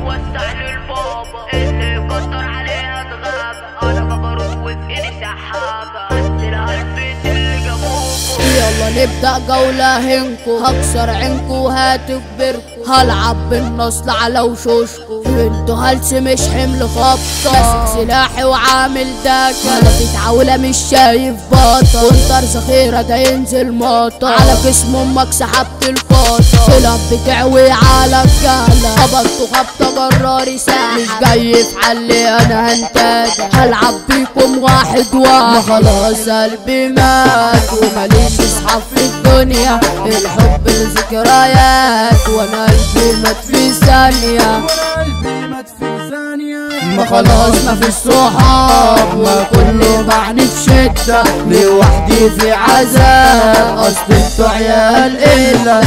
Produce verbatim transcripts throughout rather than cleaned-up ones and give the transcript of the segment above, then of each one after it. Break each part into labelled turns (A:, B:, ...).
A: وسع للبابا اللي يكتر عليها تغابة. انا جبروت وفي ايدي سحابة هديلها البيت اللي جابوكوا.
B: يلا نبدأ جولة هنكو، هكسر عينكو وهتكبركو، هلعب بالنصل على وشوشكو. انتو هلس مش حمل خبطة، ماسك سلاحي وعامل داكة، انا بتعاولة مش شايف باطة، كونتر ذخيرة ده ينزل ماطة، على جسم امك سحبت الفاطة، طلع بتعوي على الجهلة، خبطتو خبطة جراري ساحة، مش جاي في حلي انا هنتاجة، هلعب بيكم واحد واحد. ما خلاص قلبي مات وماليش اصحاب في الدنيا، الحب الذكريات وانا قلبي مات في ثانية، ما خلاص ما في صحاب، ما كله بعني في شدة، لوحدي في عذاب، اصل انتو عيال الا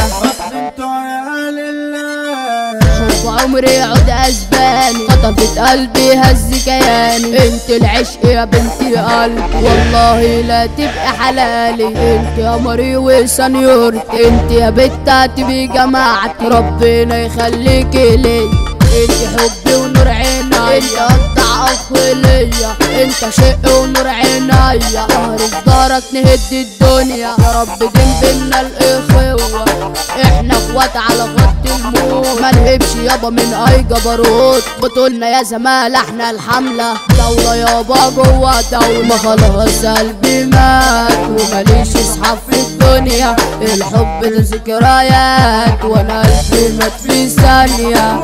B: حب عمري عود اسباني، خطفت قلبي هز كياني، انت العشق يا بنتي قلبي والله لا تبقى حلالي، انت يا مري وسنيورتي، انت يا بنت هتبقي جماعتي، ربنا يخليكي ليا، انت حبي ونور عينيا، انت قطع اخ ليا، انت شق ونور عينيا، ظهري في ظهرك نهد الدنيا، يا رب دين بينا الاخوة، احنا اخوات على خط الموت، ما نهبش يابا من اي جبروت، بطولنا يا زمال احنا الحملة، دولة يابا جوا دولة، ما خلاص قلبي مات وماليش اصحاب في الدنيا، الحب ده ذكريات وانا قلبي مات في ثانية،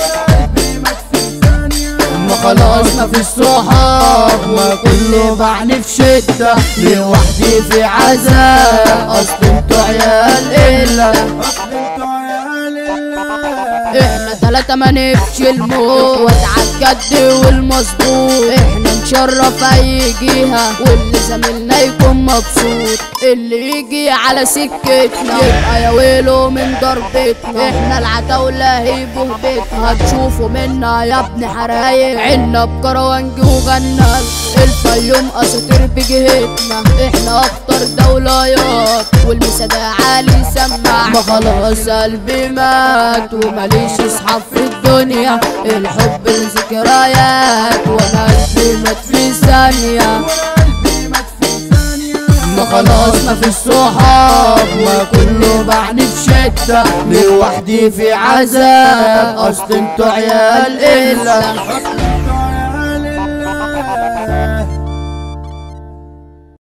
B: ما خلاص ما في الصحاب، ما كله بعني في شدة، لوحدي في عذاب، اصل انتو عيال الا احنا تلاتة ما نفش الموت، واتع الجد والمظبوط، احنا نشرف اي جهة، واللي زميلنا يكون مبسوط، اللي يجي على سكتنا يبقى يا ويله من ضربتنا، احنا العتاولة هي بهبتنا، هتشوفوا منا يا ابن حرايق، عنا بكروانجي وغنال، الفيوم اساطير بجهتنا، احنا اخطر دوليات، والمسا عالي سمع، ما خلاص قلبي مات وماليش اصحاب في الدنيا، الحب الذكريات وانا قلبي مات في ثانية، ما خلاص ما في الصحاب، ما كله بعني في شدة، لوحدي في عذاب، اصل انتو عيال الا